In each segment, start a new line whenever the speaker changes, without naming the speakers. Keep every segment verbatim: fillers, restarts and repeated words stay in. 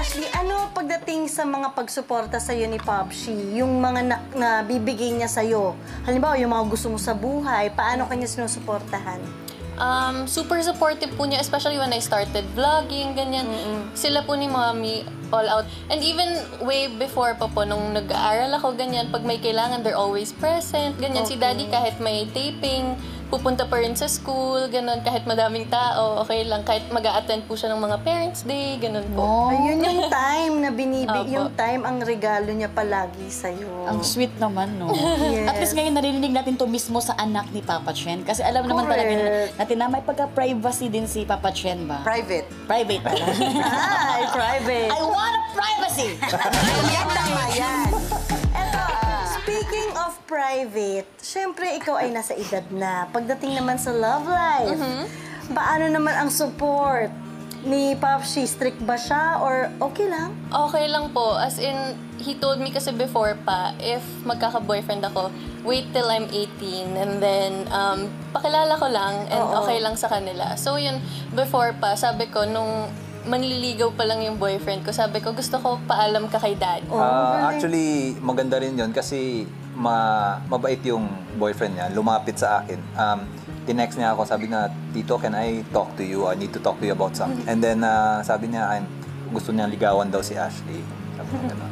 Ashley, ano pagdating sa mga pagsuporta sa'yo ni Popshi, yung mga na, na bibigay niya sa'yo? Halimbawa, yung mga gusto mo sa buhay, paano kanya sinusuportahan?
Um, super supportive po niya, especially when I started vlogging, ganyan. Mm-mm. Sila po ni Mommy, all out. And even way before pa po, nung nag-aaral ako, ganyan, pag may kailangan, they're always present. Ganyan, okay. Si Daddy kahit may taping, pupunta pa rin sa school, ganun, kahit madaming tao, okay lang. Kahit mag-a-attend po siya ng mga Parents' Day, ganun po.
Oh. Ayun yung time na binibig, yung time ang regalo niya palagi sa'yo.
Ang sweet naman, no?
Yes.
At least ngayon narinig natin to mismo sa anak ni Papa Chen. Kasi alam naman talaga natin na may pagka-privacy din si Papa Chen ba?
Private.
Private pala.
Ay, private.
I want privacy!
Yan, tama yan.
Eto, speaking of private, syempre ikaw ay nasa edad na. Pagdating naman sa love life, mm-hmm. paano naman ang support ni Popshi? Strict ba siya or okay lang?
Okay lang po. As in, he told me kasi before pa, if magkaka-boyfriend ako, wait till I'm eighteen and then um, pakilala ko lang and Oo. okay lang sa kanila. So yun, before pa, sabi ko, nung manliligaw pa lang yung boyfriend ko, sabi ko, gusto ko paalam ka kay Dad.
Oh, uh, actually, maganda rin yun kasi ma mabait yung boyfriend niya. Lumapit sa akin. Um, Tinext niya ako, sabi na, Tito, can I talk to you? I need to talk to you about something. And then, uh, sabi niya, I'm, gusto niya ligawan daw si Ashley. Sabi niya, gano'n.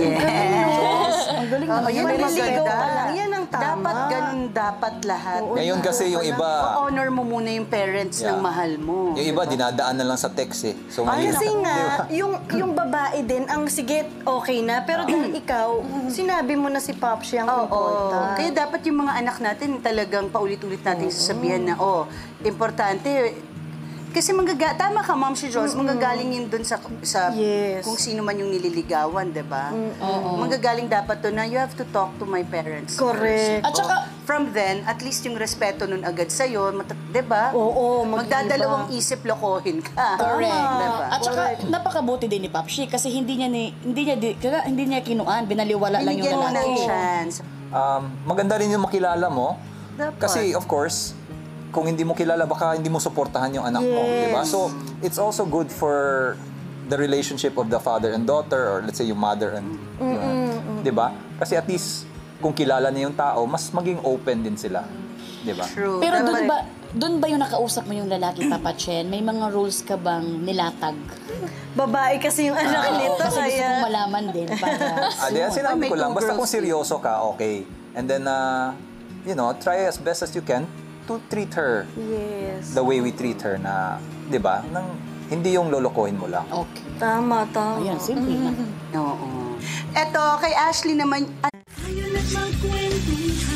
Yes!
Ang galing
Oo,
naman.
yan ang
Maliligaw
maganda.
pa lang. Yan ang tama.
Dapat ganun dapat lahat.
Oo,
Ngayon kasi yung iba,
honor mo muna yung parents
Yeah.
ng mahal mo.
yung iba, dinadaan na lang sa text eh. So,
Ay,
mahirap.
kasi nga,
Di ba?
yung, yung babae din, ang sige, okay na. Pero dahil ikaw, sinabi mo na si Popshi ang
Oo.
important.
Kaya dapat yung mga anak natin talagang paulit-ulit natin sasabihan na, oh, importante. Kasi manggaga, tama ka, Ma'am si Jones, manggagaling yun dun sa, sa
Yes.
kung sino man yung nililigawan, di ba? Manggagaling dapat to na you have to talk to my parents.
Correct.
At saka,
From then, at least yung respeto nun agad sa'yo, di ba?
Oo, mag-iiba.
Magdadalawang isip, lokohin ka.
correct.
Diba?
At saka, napakabuti din ni Popshi kasi hindi niya ni, hindi niya di, kaya hindi niya kinuan, binaliwala lang yung
Binigyan mo ng
lalaki.
chance.
Um, maganda rin yung makilala mo.
Dapat.
Kasi, of course, kung hindi mo kilala, baka hindi mo suportahan yung anak mo,
Yes.
di ba? So, it's also good for the relationship of the father and daughter, or let's say yung mother and, yun, di ba? Kasi at least, kung kilala niya yung tao, mas maging open din sila, di ba?
True.
Pero
Dapat-
doon ba, doon ba yung nakausap mo yung lalaki, Papa Chen? May mga rules ka bang nilatag?
Babae kasi yung anak nito,
Kasi gusto
kaya...
kong malaman din para...
Ah, di, sinabi
May
ko lang,
two
basta
girls
kung seryoso ka, okay. And then, uh, you know, try as best as you can to treat her
Yes.
the way we treat her na, di ba? Nang, hindi yung lolokohin mo lang.
Okay.
Tama, tama.
Ayan, simple lang.
Oo. Eto, kay Ashley naman,
Tayo na magkwento.